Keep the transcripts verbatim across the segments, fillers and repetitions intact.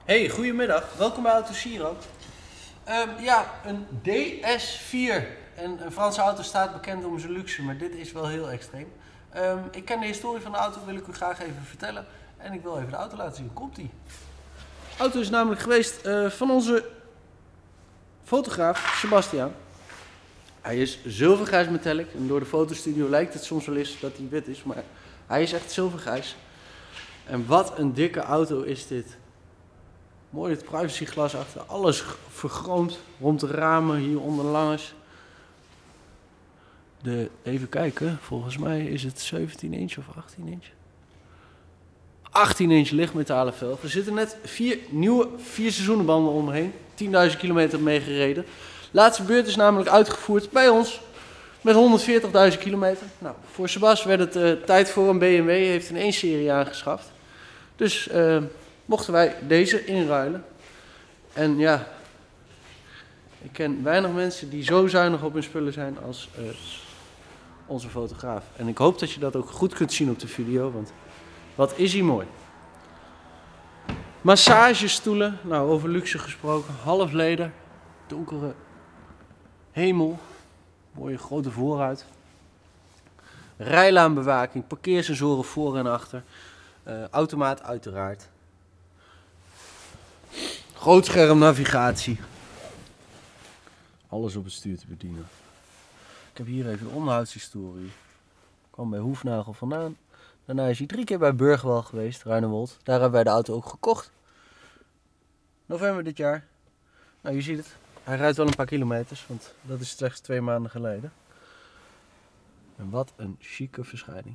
Hey, goedemiddag. Welkom bij Auto Siro. Um, ja, een D S vier. En een Franse auto staat bekend om zijn luxe, maar dit is wel heel extreem. Um, ik ken de historie van de auto, wil ik u graag even vertellen. En ik wil even de auto laten zien. Komt-ie. De auto is namelijk geweest uh, van onze fotograaf Sebastiaan. Hij is zilvergrijs metallic. En door de fotostudio lijkt het soms wel eens dat hij wit is, maar hij is echt zilvergrijs. En wat een dikke auto is dit. Mooi het privacyglas achter, alles vergroomd rond de ramen, hier onderlangs. De, even kijken, volgens mij is het zeventien inch of achttien inch. achttien inch lichtmetalen velgen. Er zitten net vier nieuwe vier seizoenenbanden omheen. tienduizend kilometer meegereden. Laatste beurt is namelijk uitgevoerd bij ons met honderdveertigduizend kilometer. Nou, voor Sebas werd het uh, tijd voor een B M W, heeft een één serie aangeschaft. Dus uh, mochten wij deze inruilen. En ja, ik ken weinig mensen die zo zuinig op hun spullen zijn als uh, onze fotograaf. En ik hoop dat je dat ook goed kunt zien op de video, want wat is hij mooi. Massagestoelen, nou over luxe gesproken, half leder, donkere hemel, mooie grote voorruit. Rijlaanbewaking, parkeersensoren voor en achter, uh, automaat uiteraard. Grootscherm navigatie. Alles op het stuur te bedienen. Ik heb hier even de onderhoudshistorie. Kwam bij Hoefnagel vandaan. Daarna is hij drie keer bij Burgwal geweest, Ruinewold. Daar hebben wij de auto ook gekocht. November dit jaar. Nou, je ziet het. Hij rijdt wel een paar kilometers, want dat is slechts twee maanden geleden. En wat een chique verschijning.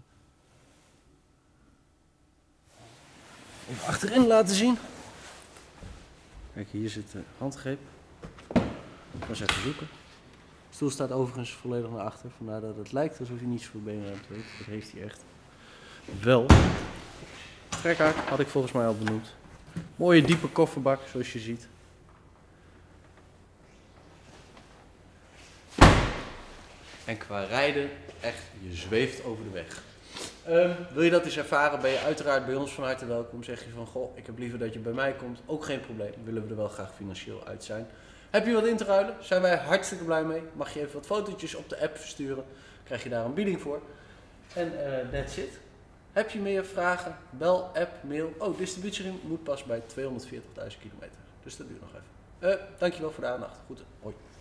Even achterin laten zien. Kijk, hier zit de handgreep. Ik was even zoeken. De stoel staat overigens volledig naar achter, vandaar dat het lijkt alsof hij niets voor beenruimte weet. Dat heeft hij echt wel. Trekhaak had ik volgens mij al benoemd. Mooie diepe kofferbak, zoals je ziet. En qua rijden, echt, je zweeft over de weg. Um, wil je dat eens ervaren, ben je uiteraard bij ons van harte welkom. Zeg je van, goh, ik heb liever dat je bij mij komt. Ook geen probleem, willen we er wel graag financieel uit zijn. Heb je wat in te ruilen? Zijn wij hartstikke blij mee. Mag je even wat fotootjes op de app versturen. Krijg je daar een bieding voor. En uh, that's it. Heb je meer vragen? Bel, app, mail. Oh, distributiering moet pas bij tweehonderdveertigduizend kilometer. Dus dat duurt nog even. Uh, dankjewel voor de aandacht. Goed, hoi.